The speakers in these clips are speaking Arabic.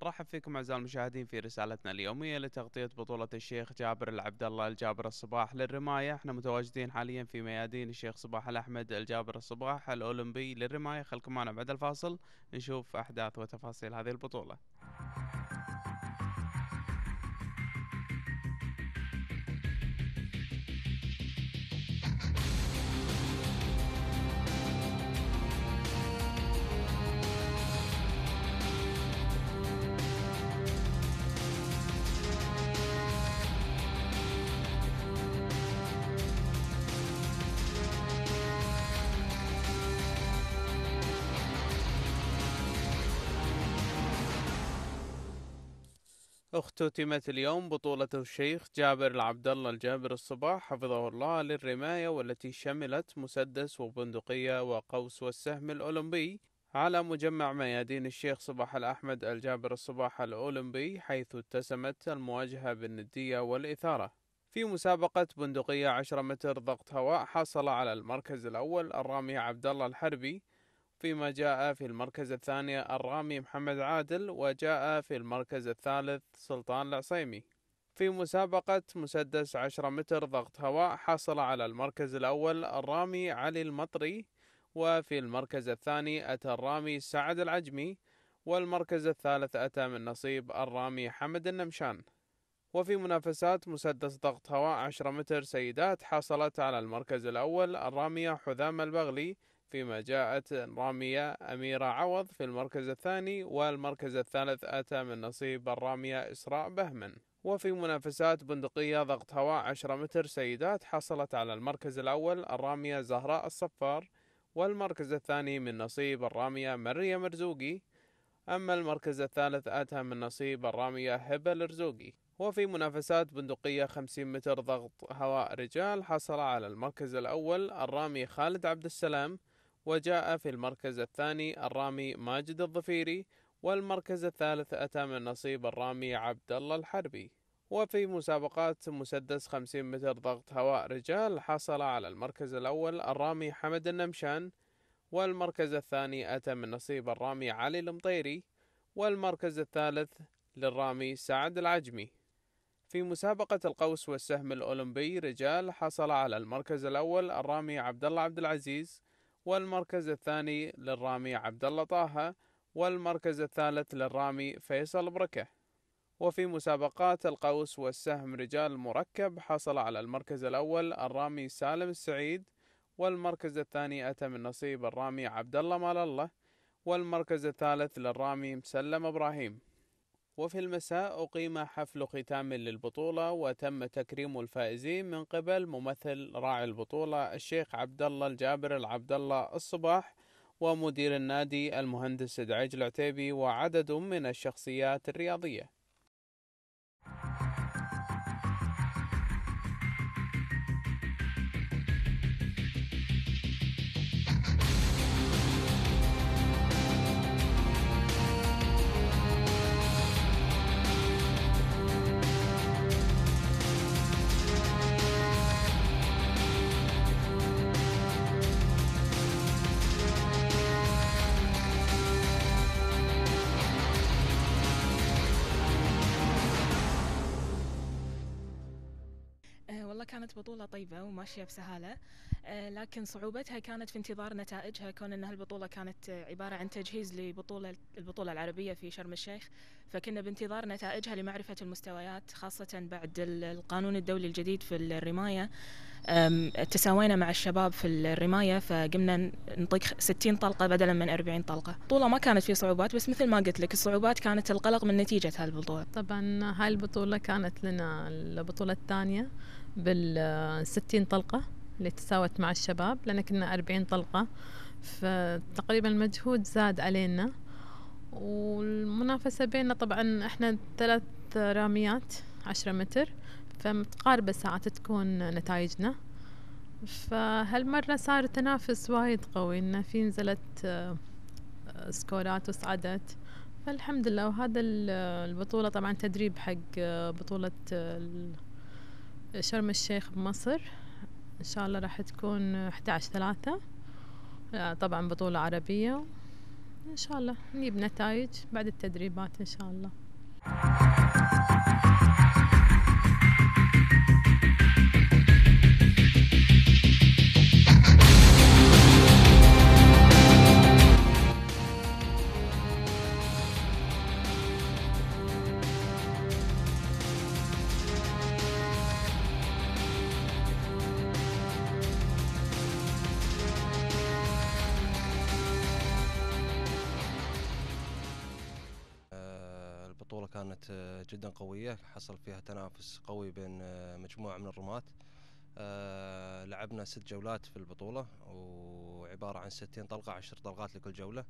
نرحب فيكم أعزائي المشاهدين في رسالتنا اليومية لتغطية بطولة الشيخ جابر العبد الله الجابر الصباح للرماية. احنا متواجدين حاليا في ميادين الشيخ صباح الأحمد الجابر الصباح الأولمبي للرماية. خلكم معنا بعد الفاصل نشوف أحداث وتفاصيل هذه البطولة. اختتمت اليوم بطولة الشيخ جابر العبد الله الجابر الصباح حفظه الله للرماية، والتي شملت مسدس وبندقية وقوس والسهم الأولمبي على مجمع ميادين الشيخ صباح الأحمد الجابر الصباح الأولمبي، حيث اتسمت المواجهة بالندية والإثارة. في مسابقة بندقية 10 متر ضغط هواء حصل على المركز الأول الرامي عبد الله الحربي، فيما جاء في المركز الثاني الرامي محمد عادل، وجاء في المركز الثالث سلطان العصيمي. في مسابقة مسدس 10 متر ضغط هواء حصل على المركز الأول الرامي علي المطري، وفي المركز الثاني أتى الرامي سعد العجمي، والمركز الثالث أتى من نصيب الرامي حمد النمشان. وفي منافسات مسدس ضغط هواء 10 متر سيدات حصلت على المركز الأول الرامية حذام البغلي، فيما جاءت الرامية أميرة عوض في المركز الثاني، والمركز الثالث أتى من نصيب الرامية إسراء بهمن. وفي منافسات بندقية ضغط هواء 10 متر سيدات حصلت على المركز الأول الرامية زهراء الصفار، والمركز الثاني من نصيب الرامية مريم مرزوقي، أما المركز الثالث أتى من نصيب الرامية هبة الرزوقي. وفي منافسات بندقية 50 متر ضغط هواء رجال حصل على المركز الأول الرامي خالد عبد السلام، وجاء في المركز الثاني الرامي ماجد الظفيري، والمركز الثالث أتى من نصيب الرامي عبد الله الحربي. وفي مسابقات مسدس 50 متر ضغط هواء رجال حصل على المركز الأول الرامي حمد النمشان، والمركز الثاني أتى من نصيب الرامي علي المطيري، والمركز الثالث للرامي سعد العجمي. في مسابقة القوس والسهم الأولمبي رجال حصل على المركز الأول الرامي عبد الله عبد العزيز، والمركز الثاني للرامي عبد الله طه، والمركز الثالث للرامي فيصل بركة. وفي مسابقات القوس والسهم رجال مركب حصل على المركز الأول الرامي سالم السعيد، والمركز الثاني أتى من نصيب الرامي عبد الله مال الله، والمركز الثالث للرامي مسلم إبراهيم. وفي المساء أقيم حفل ختام للبطولة، وتم تكريم الفائزين من قبل ممثل راعي البطولة الشيخ عبد الله الجابر العبد الله الصباح، ومدير النادي المهندس دعيج العتيبي، وعدد من الشخصيات الرياضية. والله كانت بطولة طيبة وماشية بسهالة، لكن صعوبتها كانت في انتظار نتائجها، كون أن هالبطولة كانت عبارة عن تجهيز البطولة العربية في شرم الشيخ، فكنا بانتظار نتائجها لمعرفة المستويات، خاصة بعد القانون الدولي الجديد في الرماية. تساوينا مع الشباب في الرماية، فقمنا نطق 60 طلقة بدلا من 40 طلقة. البطولة ما كانت في صعوبات، بس مثل ما قلت لك الصعوبات كانت القلق من نتيجة هالبطولة. طبعا هاي البطولة كانت لنا البطولة الثانية بال60 طلقة اللي تساوت مع الشباب، لأن كنا 40 طلقة، فتقريبا المجهود زاد علينا. والمنافسة بيننا طبعا احنا 3 راميات 10 متر، فمتقاربة ساعات تكون نتائجنا. فهالمرة صار تنافس وايد قوي، إن في نزلت سكورات وصعدت، فالحمد لله. وهذا البطولة طبعا تدريب حق بطولة شرم الشيخ بمصر، إن شاء الله راح تكون 11/3، طبعا بطولة عربية، إن شاء الله نجيب نتائج بعد التدريبات إن شاء الله. البطولة كانت جدا قوية، حصل فيها تنافس قوي بين مجموعة من الرماة. لعبنا 6 جولات في البطولة، وعبارة عن 60 طلقة 10 طلقات لكل جولة.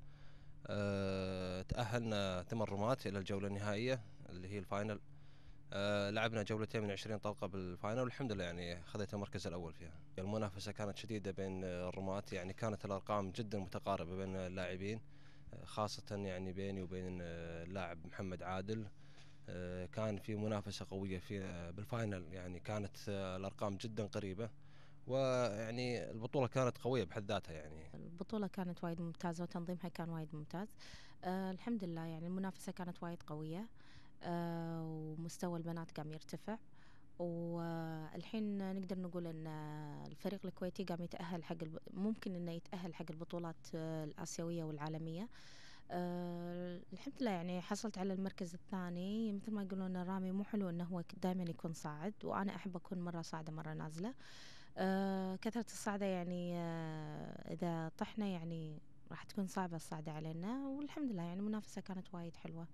تأهلنا 8 رماة إلى الجولة النهائية اللي هي الفاينل. لعبنا جولتين من 20 طلقة بالفاينل، والحمد لله يعني خذيت المركز الأول فيها. المنافسة كانت شديدة بين الرماة، يعني كانت الأرقام جدا متقاربة بين اللاعبين، خاصة يعني بيني وبين اللاعب محمد عادل. كان في منافسة قوية في بالفاينل، يعني كانت الأرقام جدا قريبة، ويعني البطولة كانت قوية بحد ذاتها. يعني البطولة كانت وايد ممتازة وتنظيمها كان وايد ممتاز. الحمد لله يعني المنافسة كانت وايد قوية. ومستوى البنات قام يرتفع، والحين نقدر نقول ان الفريق الكويتي قام يتأهل حق ممكن انه يتأهل حق البطولات الآسيوية والعالمية. الحمد لله يعني حصلت على المركز الثاني. مثل ما يقولون الرامي مو حلو انه هو دائما يكون صاعد، وانا احب اكون مرة صاعدة مرة نازلة. كثرة الصعدة يعني اذا طحنا يعني راح تكون صعبة الصعدة علينا، والحمد لله يعني المنافسة كانت وايد حلوة.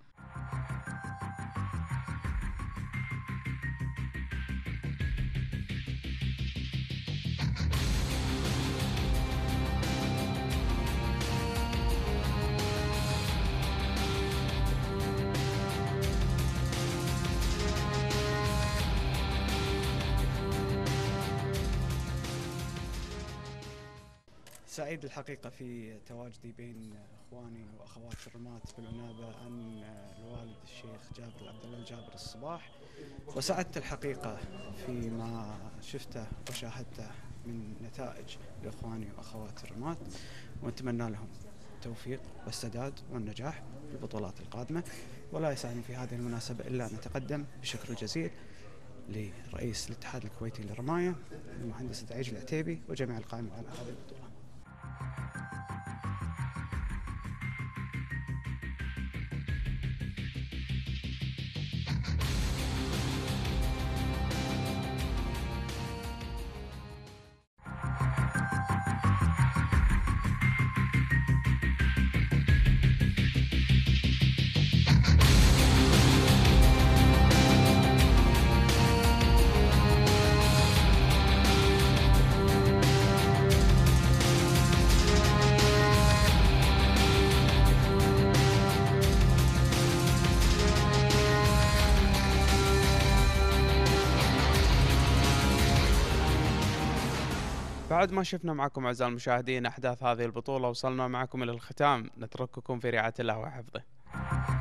سعيد الحقيقة في تواجدي بين إخواني وأخوات الرماة بالعنابة عن الوالد الشيخ جابر عبد الله الجابر الصباح، وسعدت الحقيقة فيما شفته وشاهدته من نتائج لإخواني وأخوات الرماة، ونتمنى لهم التوفيق والسداد والنجاح في البطولات القادمة. ولا يسعني في هذه المناسبة إلا أن أتقدم بشكر الجزيل لرئيس الاتحاد الكويتي للرماية المهندس دعيج العتيبي وجميع القائمين على هذه البطولة. بعد ما شفنا معكم أعزائي المشاهدين أحداث هذه البطولة، وصلنا معكم إلى الختام. نترككم في رعاية الله وحفظه.